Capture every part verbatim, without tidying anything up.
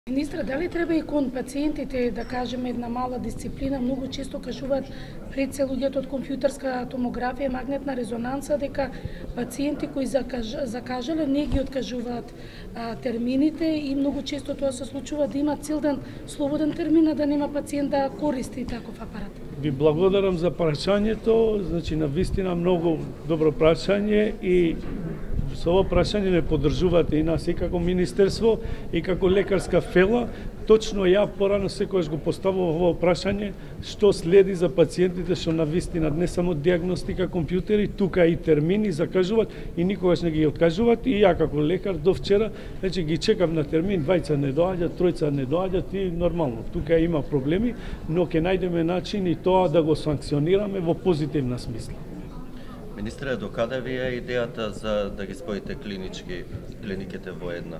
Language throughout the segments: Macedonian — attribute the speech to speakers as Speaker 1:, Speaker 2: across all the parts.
Speaker 1: Министре, дали треба и кон пациентите, да кажеме, една мала дисциплина? Многу често кажуваат пред се луѓето од компјутерска томографија, магнетна резонанса, дека пациенти кои закаж, закажале не ги откажуваат а, термините и многу често тоа се случува да има цел ден слободен термин, а да нема пациент да користи таков апарат.
Speaker 2: Ви благодарам за прашањето, значи навистина многу добро прашање и со ово прашање не поддржувате и нас и како министерство и како лекарска фела. Точно ја порано секогаш го поставував ово прашање што следи за пациентите што навистина не само диагностика компјутери, тука и термини закажуваат и никогаш не ги откажуваат и ја како лекар до вчера значи ги чекам на термин, двајца не доаѓаат, тројца не доаѓаат и нормално. Тука има проблеми, но ќе најдеме начин и тоа да го санкционираме во позитивна смисла.
Speaker 3: Министре, докаде ви е идејата за да ги споите клинички клиниките во една?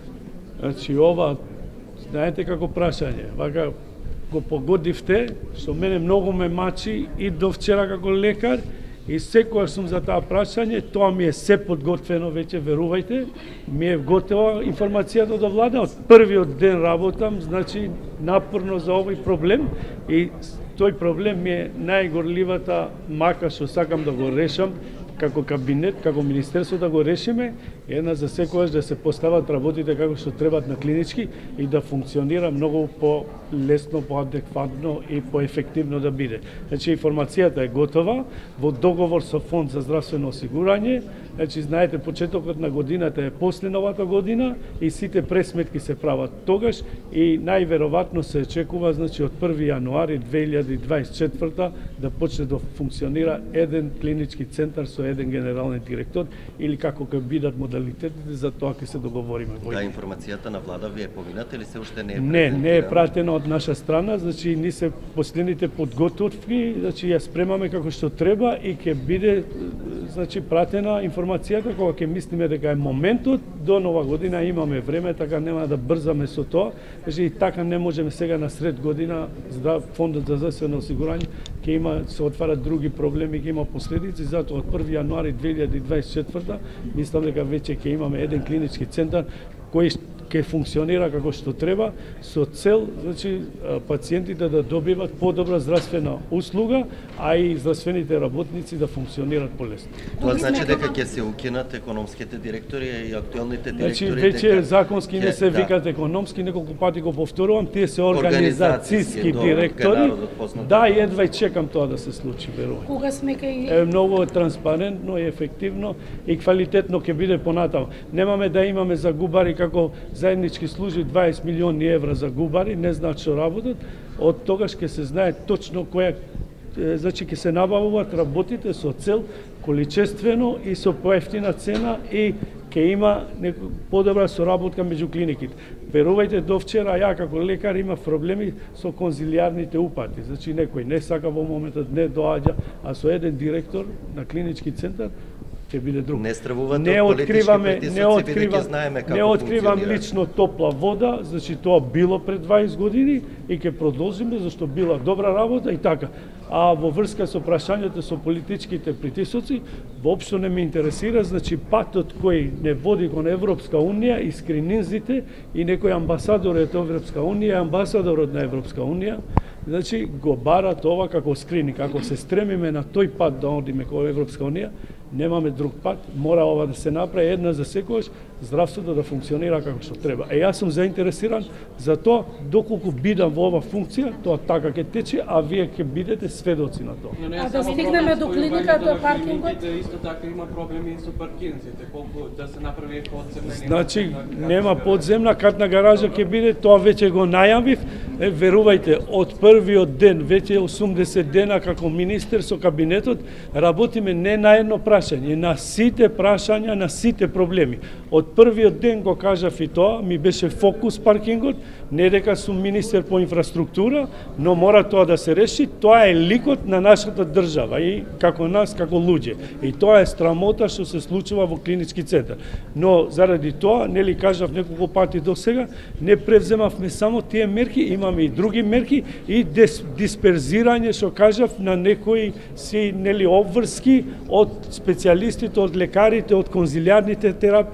Speaker 2: Значи ова знаете како прашање, вака го погодивте, што мене многу ме мачи и до вчера како лекар и секогаш сум за таа прашање, тоа ми е се подготвено веќе, верувајте, ми е готова информацијата до влада, од првиот ден работам, значи напорно за овој проблем и тој проблем ми е најгорливата мака што сакам да го решам како кабинет, како министерство да го решиме, една за секогаш да се постават работите како што требат на клинички и да функционира многу по-лесно, по-адекватно и по-ефективно да биде. Значи информацијата е готова во договор со Фонд за здравствено осигурање. Значи знаете почетокот на годината е после новата година и сите пресметки се прават тогаш и најверојатно се очекува значи од први јануари две илјади дваесет и четврта да почне да функционира еден клинички центар со еден генерален директор или како ќе бидат модалитетите, за тоа ќе се договориме.
Speaker 3: Таа информацијата на влада ви е помината или се уште не е
Speaker 2: Не, не е пратена од наша страна, значи ни се последните подготовки, значи ја спремаме како што треба и ќе биде значи пратена информацијата кога ќе мислиме дека е моментот. До нова година имаме време, така нема да брзаме со тоа. Значи и така не можеме сега на сред година здрав фондот за здравствено осигурање ќе има се отварат други проблеми, ќе има последици, затоа од први јануари две илјади дваесет и четврта мислам дека веќе ќе имаме еден клинички центар кој ќе функционира како што треба со цел значи пациентите да добиват подобра здравствена услуга, а и здравствените работници да функционираат полесно.
Speaker 3: Тоа значи дека ќе се укинат економските директори и актуелните директори.
Speaker 2: Значи веќе законски не се викаат економски, неколку пати го повторувам, тие се организацијски директори. Да, и едва и чекам тоа да се случи, верувам.
Speaker 1: Кога сме кај
Speaker 2: Е многу транспарентно и ефективно и квалитетно ќе биде понатаму. Немаме да имаме загубари како заеднички служби дваесет милиони евра за губари, не знаат што работат, од тогаш ќе се знае точно која, значи ќе се набавуваат работите со цел количествено и со поевтина цена и ќе има подобра соработка меѓу клиниките. Верувајте, до вчера ја како лекар имав проблеми со конзилијарните упати. Значи некој не сака во моментот, не доаѓа, а со еден директор на клинички центар ќе биде друг.
Speaker 3: Не стравувате
Speaker 2: не
Speaker 3: од политички
Speaker 2: откриваме,
Speaker 3: притисоци,
Speaker 2: не откривам,
Speaker 3: бидејќи знаеме како
Speaker 2: не откривам
Speaker 3: функционира.
Speaker 2: лично топла вода, значи тоа било пред дваесет години и ќе продолжиме зашто била добра работа и така. А во врска со прашањето со политичките притисоци, воопшто не ме интересира, значи патот кој не води кон Европска унија и скрининзите и некој амбасадор од Европска унија, амбасадорот на Европска унија, значи го барат ова како скрининг. Ако се стремиме на тој пат да одиме кон Европска унија, немаме друг пат, мора ова да се направи една за секогаш, здравството да функционира како што треба. Е јас сум заинтересиран за тоа доколку бидам во ова функција, тоа така ќе тече, а вие ќе бидете сведоци на тоа.
Speaker 1: А да стигнеме до клиника, до паркингот?
Speaker 4: Исто така има проблеми и со паркинзите, колку да се направи подземна.
Speaker 2: Значи нема подземна, катна гаража ќе биде, тоа веќе го најавив. Е, верувајте, од првиот ден, веќе осумдесет дена како министер со кабинетот, работиме не на едно прашање, на сите прашања, на сите проблеми. Од првиот ден го кажав и тоа, ми беше фокус паркингот, не дека сум министер по инфраструктура, но мора тоа да се реши, тоа е ликот на нашата држава и како нас, како луѓе. И тоа е срамота што се случува во клинички центар. Но заради тоа, нели кажав неколку пати до сега, не превземавме само тие мерки, имаме и други мерки и дисперзирање, што кажав, на некои си нели обврски од специјалистите, од лекарите, од конзилијарните терапии, се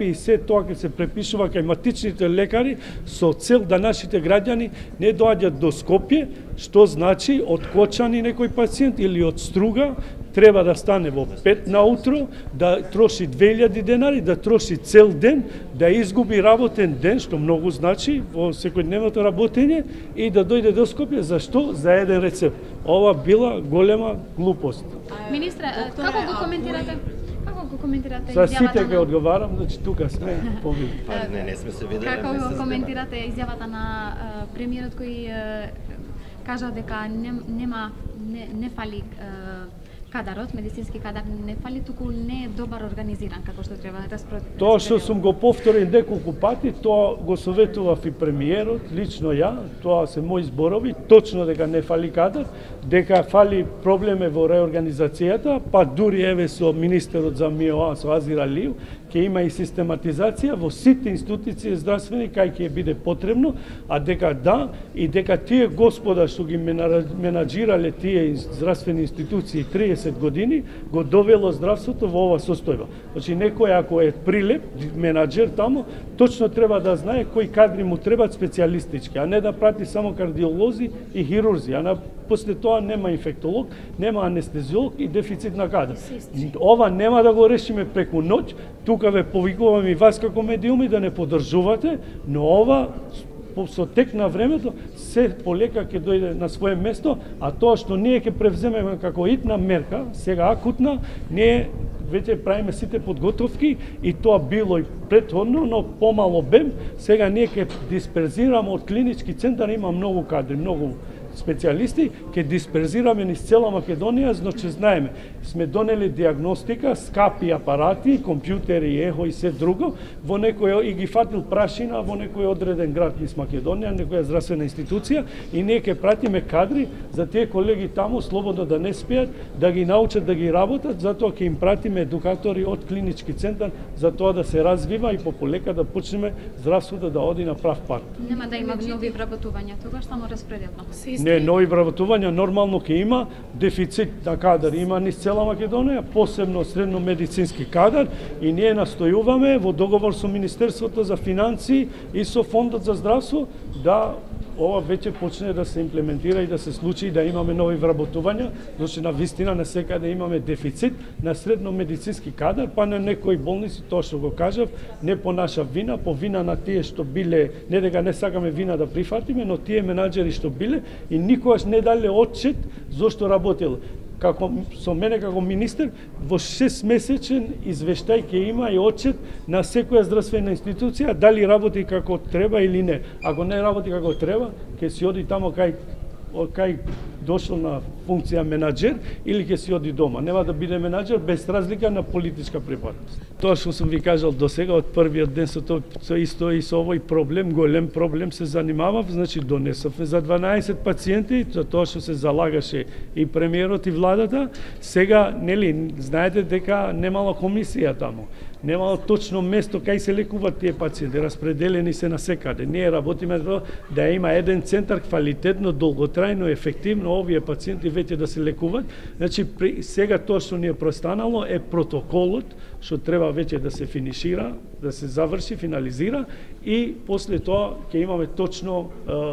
Speaker 2: тоа ќе се препишува кај матичните лекари со цел да нашите граѓани не доаѓаат до Скопје, што значи од Кочани некој пациент или од Струга треба да стане во пет наутро, да троши две илјади денари, да троши цел ден, да изгуби работен ден, што многу значи во секојдневното работење и да дојде до Скопје. Зашто? За еден рецепт. Ова била голема глупост.
Speaker 5: Министре, како го коментирате? Како го коментирате
Speaker 2: За
Speaker 5: изјавата
Speaker 2: сите
Speaker 5: на...
Speaker 2: ќе одговарам, значи тука сме повели.
Speaker 3: Па не, не сме се виделе.
Speaker 5: Како
Speaker 3: не се
Speaker 5: го
Speaker 3: знаеме.
Speaker 5: коментирате изјавата на а, премиерот кој а, кажа дека нем, нема не, не фали а, кадарот, медицински кадар не фали, туку не е добар организиран како што треба да распоред.
Speaker 2: Тоа што сум го повторил неколку пати, тоа го советував и премиерот, лично ја, тоа се мои зборови, точно дека не фали кадар, дека фали проблеме во реорганизацијата, па дури еве со министерот за МИОА, со Азир Алиев, ќе има и систематизација во сите институции здравствени кај ќе биде потребно, а дека да, и дека тие господа што ги менаџирале тие здравствени институции триесет години, го довело здравството во ова состојба. Значи, некој ако е прилеп, менаџер таму, точно треба да знае кои кадри му требаат специјалистички, а не да прати само кардиолози и хирурзи, а на после тоа нема инфектолог, нема анестезиолог и дефицит на кадар. Ова нема да го решиме преку ноќ, тука ве повикувам и вас како медиуми да не поддржувате, но ова со тек на времето се полека ќе дојде на свое место, а тоа што ние ќе превземеме како итна мерка, сега акутна, ние веќе правиме сите подготовки и тоа било и претходно, но помал обем. Сега ние ќе дисперзираме од клинички центар, има многу кадри, многу специјалисти, ќе дисперзираме низ цела Македонија, значи знаеме, сме донели диагностика, скапи апарати, компјутери, ехо и се друго, во некој и ги фатил прашина во некој одреден град низ Македонија, некоја здравствена институција, и ние ќе пратиме кадри за тие колеги таму слободно да не спијат, да ги научат да ги работат, затоа ќе им пратиме едукатори од клинички центар за тоа да се развива и пополека да почнеме здравството да оди на прав пат.
Speaker 5: Нема да има нови вработувања, тогаш само распределно.
Speaker 2: Не, нови вработувања нормално ќе има, дефицит на кадар има низ цела Македонија, посебно средно медицински кадар, и ние настојуваме во договор со Министерството за финансии и со Фондот за здравство да ова веќе почне да се имплементира и да се случи и да имаме нови вработувања, значи на вистина на секаде имаме дефицит на средно медицински кадар, па на некои болници, тоа што го кажав, не по наша вина, по вина на тие што биле, не дека не сакаме вина да прифатиме, но тие менаџери што биле и никогаш не дале отчет зошто работел. Како со мене како министер, во шест месечен извештај ќе има и отчет на секоја здравствена институција дали работи како треба или не. Ако не работи како треба, ќе си оди тамо кај кај дошол на функција менаџер или ќе си оди дома. Нема да биде менаџер без разлика на политичка припадност. Тоа што сум ви кажал до сега од првиот ден со тоа со исто и со овој проблем, голем проблем се занимавав, значи донесовме за дванаесет пациенти, за тоа што се залагаше и премиерот и владата. Сега, нели, знаете дека немала комисија таму. Немало точно место кај се лекуваат тие пациенти, распределени се на секаде. Ние работиме да има еден центар квалитетно, долготрајно, ефективно овие пациенти веќе да се лекуваат. Значи при, сега тоа што ни е простанало е протоколот што треба веќе да се финишира, да се заврши, финализира, и после тоа ќе имаме точно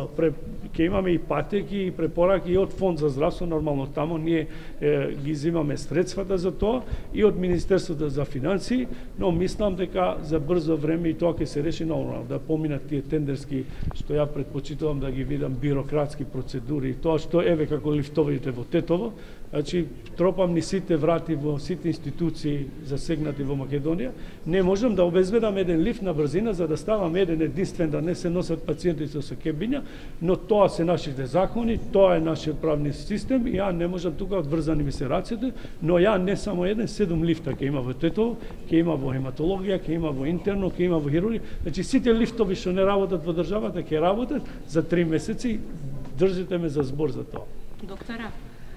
Speaker 2: ќе имаме и патеки и препораки и од Фонд за здравство, нормално тамо ние е, ги взимаме средствата за тоа и од Министерството за финансии, но мислам дека за брзо време и тоа ќе се реши нормално, да поминат тие тендерски, што ја предпочитувам да ги видам, бирократски процедури, тоа што еве како лифтовите во Тетово, значи тропам ни сите врати во сите институции засегнати во Македонија, не можам да обезбедам еден лифт на брзина за да ставам еден единствен, да не се носат пациентите со кебиња, но тоа се нашите закони, тоа е нашиот правни систем и ја не можам тука, одврзани ми се рацете, но ја не само еден, седум лифта ќе има во Тетово, ќе има во хематологија, ќе има во интерно, ќе има во хирургија, значи сите лифтови што не работат во државата ќе работат за три месеци, држите ме за збор за тоа.
Speaker 6: Доктора,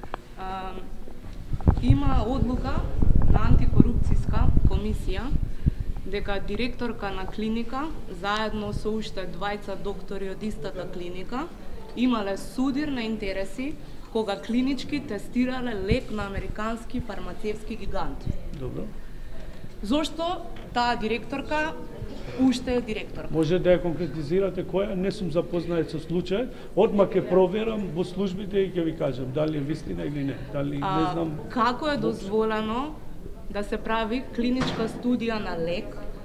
Speaker 6: а, има одлука на антикорупцијска комисија дека директорка на клиника заедно со уште двајца доктори од истата клиника имале судир на интереси кога клинички тестирале лек на американски фармацевски гигант.
Speaker 2: Добро.
Speaker 6: Зошто таа директорка уште е директор.
Speaker 2: Може да ја конкретизирате која? Не сум запознает со случај. Одма ќе проверам во службите и ќе ви кажам дали е вистина или не. Дали
Speaker 6: А,
Speaker 2: не знам.
Speaker 6: Како е дозволено да се прави клиничка студија на лек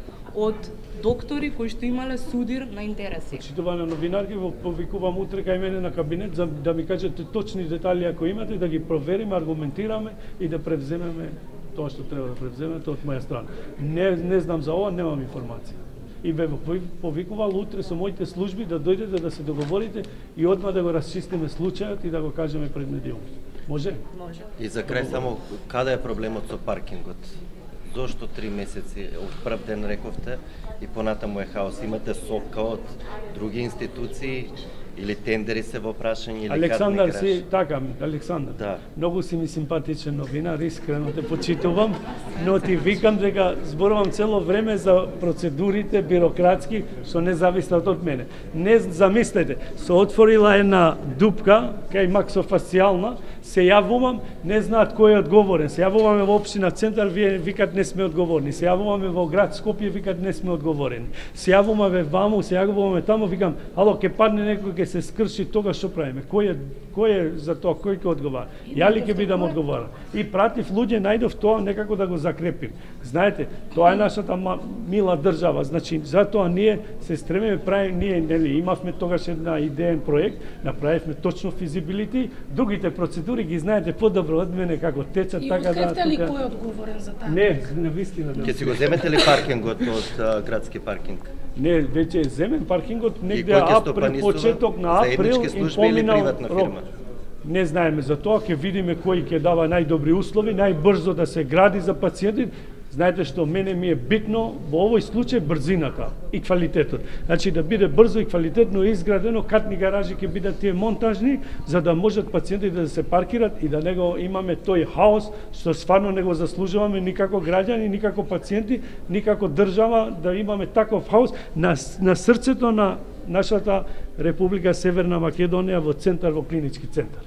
Speaker 6: од доктори кои што имале судир на интереси?
Speaker 2: Почитувана новинарки, во повикувам утре кај мене на кабинет за да ми кажете точни детали ако имате, да ги провериме, аргументираме и да превземеме тоа што треба да превземете од моја страна. Не, не знам за ова, немам информација. И бе повикувал утре со моите служби да дојдете да се договорите и одма да го расчистиме случајот и да го кажеме пред медиумот. Може?
Speaker 6: Може.
Speaker 3: И за крај само, каде е проблемот со паркингот? Зошто три месеци, од прв ден рековте, и понатаму е хаос? Имате сока од други институции или тендери се во прашање или
Speaker 2: Александар
Speaker 3: кад не
Speaker 2: си, така, Александар.
Speaker 3: Да.
Speaker 2: Многу си ми симпатичен новинар, искрено те почитувам, но ти викам дека зборувам цело време за процедурите бирократски што не зависат од мене. Не замислете, се отворила една дупка кај максофасцијална, се јавувам, не знаат кој е одговорен. Се јавуваме во општина Центар, вие викат не сме одговорни. Се јавуваме во град Скопје, викат не сме одговорени. Се јавуваме ваму, се јавуваме таму, викам, ало, ќе падне некој, ќе се скрши, тога што правиме? Кој е кој е за тоа, кој ќе одговара? Ја ли ќе бидам одговаран? И пратив луѓе, најдов тоа некако да го закрепим. Знаете, тоа е нашата мила држава, значи затоа ние се стремиме, правиме, ние нели имавме тогаш една идеен проект, направивме точно физибилити, другите процедури ги знаете подобро од мене како течат,
Speaker 1: И
Speaker 2: така да.
Speaker 1: откривте ли
Speaker 2: тука...
Speaker 1: кој е одговорен за таа?
Speaker 2: Не, на вистина.
Speaker 3: Ќе си го земете ли паркингот од а, градски паркинг?
Speaker 2: Не, веќе е земен паркингот негде
Speaker 3: кој ќе
Speaker 2: април,
Speaker 3: стопанисува?
Speaker 2: почеток на април
Speaker 3: Заеднички
Speaker 2: и
Speaker 3: служби или
Speaker 2: поминал
Speaker 3: приватна
Speaker 2: рок.
Speaker 3: фирма?
Speaker 2: Не знаеме за тоа, ќе видиме кој ќе дава најдобри услови, најбрзо да се гради за пациентите. Знаете што мене ми е битно во овој случај брзината и квалитетот. Значи да биде брзо и квалитетно изградено, катни гаражи ќе бидат тие монтажни, за да можат пациентите да се паркират и да не го имаме тој хаос што стварно не го заслужуваме никако граѓани, никако пациенти, никако држава да имаме таков хаос на, на срцето на нашата Република Северна Македонија во центар, во клинички центар.